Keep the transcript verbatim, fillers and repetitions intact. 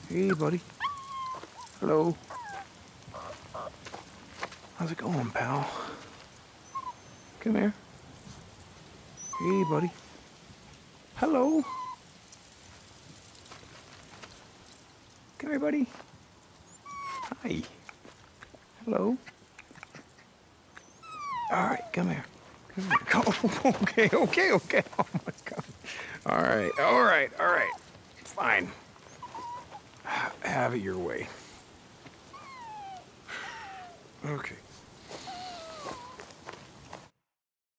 Hey, buddy. Hello. How's it going, pal? Come here. Hey, buddy. Hello. Come here, buddy. Hi. Hello. All right, come here. Come here. Oh, okay, okay, okay. Oh, my God. All right, all right, all right. Fine. Have it your way. Okay.